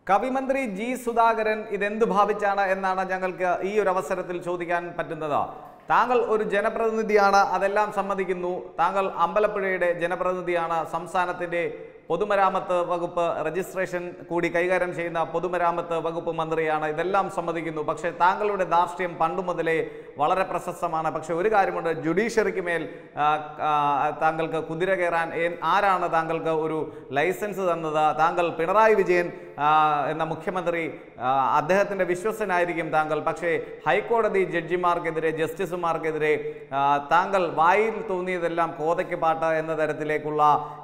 കവിമന്ത്രി G Sudhakaran ഇതെന്തു ഭാവിച്ചാണ് എന്നാണ് ഞങ്ങൾക്ക് ഈ ഒരു അവസരത്തിൽ ചോദിക്കാൻ പറ്റുന്നത്. താങ്കൾ ഒരു ജനപ്രതിനിധിയാണ്, അതെല്ലാം സമ്മതിക്കുന്നു. താങ്കൾ അമ്പലപ്പുഴയുടെ ജനപ്രതിനിധിയാണ്, സംസ്ഥാനത്തിൻ്റെ പൊതുമരാമത്ത് വകുപ്പ് രജിസ്ട്രേഷൻ കൂടി കൈകാര്യം ചെയ്യുന്ന പൊതുമരാമത്ത് വകുപ്പ് മന്ത്രിയാണ്, ഇതെല്ലാം സമ്മതിക്കുന്നു. പക്ഷേ താങ്കളുടെ ധാർഷ്ട്യം പണ്ടു മുതലേ വളരെ പ്രശസ്തമാണ്. പക്ഷേ ഒരു കാര്യമുണ്ട്, ജുഡീഷ്യറിക്ക് മേൽ താങ്കൾക്ക് കുതിര കയറാൻ ആരാണ് താങ്കൾക്ക് ഒരു ലൈസൻസ് തന്നത്? താങ്കൾ പിണറായി വിജയൻ എന്ന മുഖ്യമന്ത്രി അദ്ദേഹത്തിൻ്റെ വിശ്വസനായിരിക്കും താങ്കൾ. പക്ഷേ ഹൈക്കോടതി ജഡ്ജിമാർക്കെതിരെ, ജസ്റ്റിസുമാർക്കെതിരെ താങ്കൾ വായിൽ തോന്നിയതെല്ലാം കോതയ്ക്ക് പാട്ട് എന്ന തരത്തിലേക്കുള്ള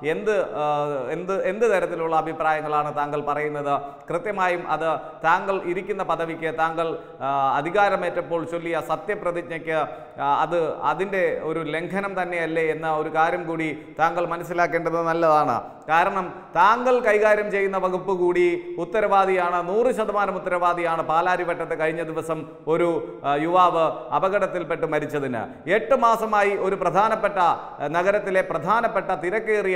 എന്ത് തരത്തിലുള്ള അഭിപ്രായങ്ങളാണ് താങ്കൾ പറയുന്നത്? കൃത്യമായും അത് താങ്കൾ ഇരിക്കുന്ന പദവിക്ക്, താങ്കൾ അധികാരമേറ്റപ്പോൾ ചൊല്ലിയ സത്യപ്രതിജ്ഞയ്ക്ക് അതിൻ്റെ ഒരു ലംഘനം തന്നെയല്ലേ എന്ന ഒരു കാര്യം കൂടി താങ്കൾ മനസ്സിലാക്കേണ്ടത് നല്ലതാണ്. കാരണം താങ്കൾ കൈകാര്യം ചെയ്യുന്ന വകുപ്പ് കൂടി ഉത്തരവാദിയാണ്, 100% ഉത്തരവാദിയാണ്. പാലാരിവട്ടത്ത് കഴിഞ്ഞ ദിവസം ഒരു യുവാവ് അപകടത്തിൽപ്പെട്ട് മരിച്ചതിന് 8 മാസമായി ഒരു പ്രധാനപ്പെട്ട നഗരത്തിലെ പ്രധാനപ്പെട്ട തിരക്കേറിയ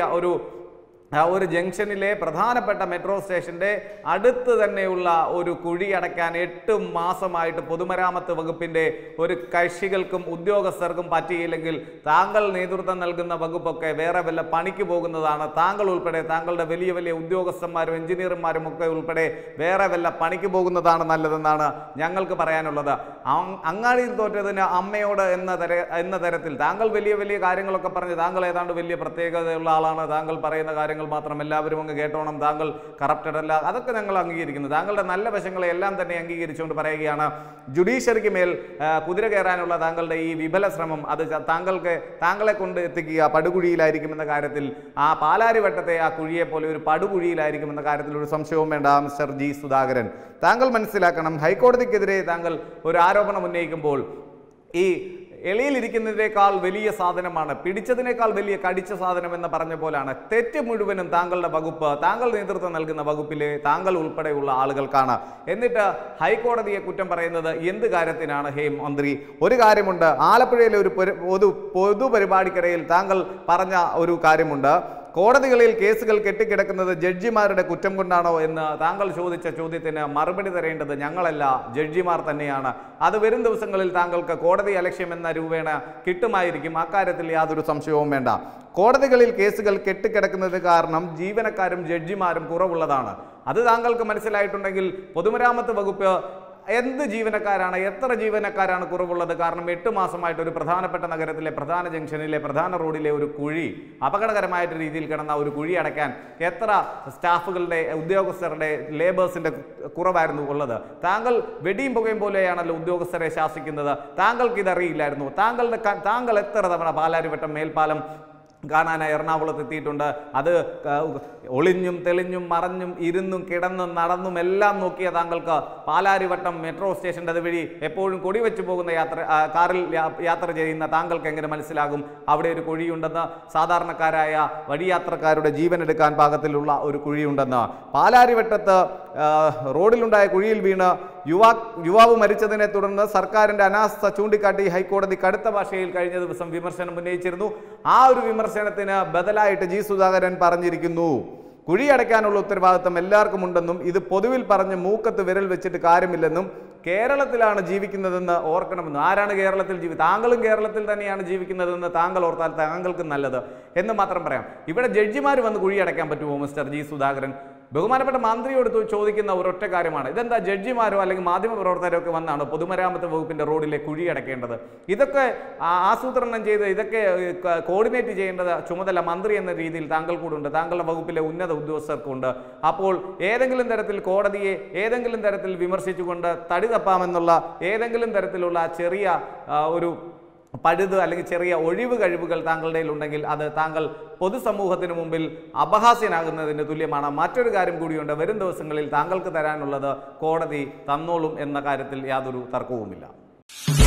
ഒരു ജംഗ്ഷനിലെ പ്രധാനപ്പെട്ട മെട്രോ സ്റ്റേഷൻ്റെ അടുത്ത് തന്നെയുള്ള ഒരു കുഴി അടയ്ക്കാൻ 8 മാസമായിട്ട് പൊതുമരാമത്ത് വകുപ്പിൻ്റെ ഒരു കക്ഷികൾക്കും ഉദ്യോഗസ്ഥർക്കും പറ്റിയില്ലെങ്കിൽ താങ്കൾ നേതൃത്വം നൽകുന്ന വകുപ്പൊക്കെ വേറെ വല്ല പണിക്ക് പോകുന്നതാണ്. താങ്കൾ ഉൾപ്പെടെ, താങ്കളുടെ വലിയ വലിയ ഉദ്യോഗസ്ഥന്മാരും എഞ്ചിനീയർമാരും ഒക്കെ ഉൾപ്പെടെ വേറെ വല്ല പണിക്ക് പോകുന്നതാണ് നല്ലതെന്നാണ് ഞങ്ങൾക്ക് പറയാനുള്ളത്. അങ്ങാടിയിൽ തോറ്റതിന് അമ്മയോട് എന്ന തരത്തിൽ താങ്കൾ വലിയ വലിയ കാര്യങ്ങളൊക്കെ പറഞ്ഞ് താങ്കൾ ഏതാണ്ട് വലിയ പ്രത്യേകതയുള്ള ആളാണ്, താങ്കൾ പറയുന്ന കാര്യങ്ങൾ മാത്രം എല്ലാവരും അങ്ങ് കേട്ടോണം, താങ്കൾ കറപ്റ്റഡ് അല്ല, അതൊക്കെ ഞങ്ങൾ അംഗീകരിക്കുന്നു. താങ്കളുടെ നല്ല വശങ്ങളെ എല്ലാം തന്നെ അംഗീകരിച്ചുകൊണ്ട് പറയുകയാണ്, ജുഡീഷ്യറിക്ക് മേൽ കുതിര കയറാനുള്ള താങ്കളുടെ ഈ വിഫല ശ്രമം അത് താങ്കളെ കൊണ്ട് എത്തിക്കുക പടുകുഴിയിലായിരിക്കുമെന്ന കാര്യത്തിൽ, ആ പാലാരിവട്ടത്തെ ആ കുഴിയെ പോലെ ഒരു പടുകുഴിയിലായിരിക്കുമെന്ന കാര്യത്തിൽ ഒരു സംശയവും വേണ്ട. മിസ്റ്റർ ജി സുധാകരൻ, താങ്കൾ മനസ്സിലാക്കണം, ഹൈക്കോടതിക്കെതിരെ താങ്കൾ ഒരു ആരോപണം ഉന്നയിക്കുമ്പോൾ ഈ എളിയിലിരിക്കുന്നതിനേക്കാൾ വലിയ സാധനമാണ് പിടിച്ചതിനേക്കാൾ വലിയ കടിച്ച സാധനം എന്ന് പറഞ്ഞ പോലാണ്. തെറ്റ് മുഴുവനും താങ്കളുടെ വകുപ്പ്, താങ്കൾ നേതൃത്വം നൽകുന്ന വകുപ്പിലെ താങ്കൾ ഉൾപ്പെടെയുള്ള ആളുകൾക്കാണ്. എന്നിട്ട് ഹൈക്കോടതിയെ കുറ്റം പറയുന്നത് എന്ത് കാര്യത്തിനാണ്? ഹേ മന്ത്രി, ഒരു കാര്യമുണ്ട്, ആലപ്പുഴയിലെ ഒരു പൊതുപരിപാടിക്കിടയിൽ താങ്കൾ പറഞ്ഞ ഒരു കാര്യമുണ്ട്. കോടതികളിൽ കേസുകൾ കെട്ടിക്കിടക്കുന്നത് ജഡ്ജിമാരുടെ കുറ്റം കൊണ്ടാണോ എന്ന് താങ്കൾ ചോദിച്ച ചോദ്യത്തിന് മറുപടി തരേണ്ടത് ഞങ്ങളല്ല, ജഡ്ജിമാർ തന്നെയാണ്. അത് വരും ദിവസങ്ങളിൽ താങ്കൾക്ക് കോടതി അലക്ഷ്യം എന്ന രൂപേണ കിട്ടുമായിരിക്കും, അക്കാര്യത്തിൽ യാതൊരു സംശയവും വേണ്ട. കോടതികളിൽ കേസുകൾ കെട്ടിക്കിടക്കുന്നത് കാരണം ജീവനക്കാരും ജഡ്ജിമാരും കുറവുള്ളതാണ്. അത് താങ്കൾക്ക് മനസ്സിലായിട്ടുണ്ടെങ്കിൽ പൊതുമരാമത്ത് വകുപ്പ് എന്ത് ജീവനക്കാരാണ്, എത്ര ജീവനക്കാരാണ് കുറവുള്ളത്? കാരണം 8 മാസമായിട്ട് ഒരു പ്രധാനപ്പെട്ട നഗരത്തിലെ പ്രധാന ജംഗ്ഷനിലെ പ്രധാന റോഡിലെ ഒരു കുഴി, അപകടകരമായിട്ട് രീതിയിൽ കിടന്ന ഒരു കുഴി അടയ്ക്കാൻ എത്ര സ്റ്റാഫുകളുടെ, ഉദ്യോഗസ്ഥരുടെ, ലേബേഴ്സിൻ്റെ കുറവായിരുന്നു ഉള്ളത്? താങ്കൾ വെടിയും പുകയും പോലെയാണല്ലോ ഉദ്യോഗസ്ഥരെ ശാസിക്കുന്നത്. താങ്കൾക്ക് ഇതറിയില്ലായിരുന്നു? താങ്കൾ എത്ര തവണ പാലാരിവട്ടം മേൽപ്പാലം കാണാനായി എറണാകുളത്ത് എത്തിയിട്ടുണ്ട്? അത് ഒളിഞ്ഞും തെളിഞ്ഞും മറഞ്ഞും ഇരുന്നും കിടന്നും നടന്നും എല്ലാം നോക്കിയ താങ്കൾക്ക് പാലാരിവട്ടം മെട്രോ സ്റ്റേഷൻ്റെ അതുവഴി എപ്പോഴും കൊടി വെച്ച് പോകുന്ന കാറിൽ യാത്ര ചെയ്യുന്ന താങ്കൾക്ക് എങ്ങനെ മനസ്സിലാകും അവിടെ ഒരു കുഴിയുണ്ടെന്ന്? സാധാരണക്കാരായ വഴിയാത്രക്കാരുടെ ജീവൻ എടുക്കാൻ പാകത്തിലുള്ള ഒരു കുഴിയുണ്ടെന്ന്. പാലാരിവട്ടത്ത് റോഡിലുണ്ടായ കുഴിയിൽ വീണ് യുവാവ് മരിച്ചതിനെ തുടർന്ന് സർക്കാരിൻ്റെ അനാസ്ഥ ചൂണ്ടിക്കാട്ടി ഹൈക്കോടതി കടുത്ത ഭാഷയിൽ കഴിഞ്ഞ ദിവസം വിമർശനം ഉന്നയിച്ചിരുന്നു. ആ ഒരു വിമർശനത്തിന് ബദലായിട്ട് ജി സുധാകരൻ പറഞ്ഞിരിക്കുന്നു, കുഴിയടയ്ക്കാനുള്ള ഉത്തരവാദിത്തം എല്ലാവർക്കും ഉണ്ടെന്നും ഇത് പൊതുവിൽ പറഞ്ഞ് മൂക്കത്ത് വിരൽ വെച്ചിട്ട് കാര്യമില്ലെന്നും കേരളത്തിലാണ് ജീവിക്കുന്നതെന്ന് ഓർക്കണമെന്നും. ആരാണ് കേരളത്തിൽ താങ്കളും കേരളത്തിൽ തന്നെയാണ് ജീവിക്കുന്നതെന്ന് താങ്കൾ ഓർത്താൽ താങ്കൾക്ക് നല്ലത് എന്ന് മാത്രം പറയാം. ഇവിടെ ജഡ്ജിമാർ വന്ന് കുഴിയടയ്ക്കാൻ പറ്റുമോ മിസ്റ്റർ ജി സുധാകരൻ? ബഹുമാനപ്പെട്ട മന്ത്രിയോട് ചോദിക്കുന്ന ഒരൊറ്റ കാര്യമാണ്, ഇതെന്താ ജഡ്ജിമാരോ അല്ലെങ്കിൽ മാധ്യമപ്രവർത്തകരോ ഒക്കെ വന്നാണ് പൊതുമരാമത്ത് വകുപ്പിൻ്റെ റോഡിലെ കുഴി അടയ്ക്കേണ്ടത്? ഇതൊക്കെ ആസൂത്രണം ചെയ്ത് ഇതൊക്കെ കോർഡിനേറ്റ് ചെയ്യേണ്ടത് ചുമതല മന്ത്രി എന്ന രീതിയിൽ താങ്കൾ കൂടുണ്ട്, താങ്കളുടെ വകുപ്പിലെ ഉന്നത ഉദ്യോഗസ്ഥർക്കുണ്ട്. അപ്പോൾ ഏതെങ്കിലും തരത്തിൽ കോടതിയെ ഏതെങ്കിലും തരത്തിൽ വിമർശിച്ചുകൊണ്ട് തടി തപ്പാമെന്നുള്ള ഏതെങ്കിലും തരത്തിലുള്ള ചെറിയ ഒരു പഴുത് അല്ലെങ്കിൽ ചെറിയ ഒഴിവ് കഴിവുകൾ താങ്കളുടെ ഉണ്ടെങ്കിൽ അത് താങ്കൾ പൊതുസമൂഹത്തിന് മുമ്പിൽ അപഹാസ്യനാകുന്നതിന് തുല്യമാണ്. മറ്റൊരു കാര്യം കൂടിയുണ്ട്, വരും ദിവസങ്ങളിൽ താങ്കൾക്ക് തരാനുള്ളത് കോടതി തന്നോളും എന്ന കാര്യത്തിൽ യാതൊരു തർക്കവുമില്ല.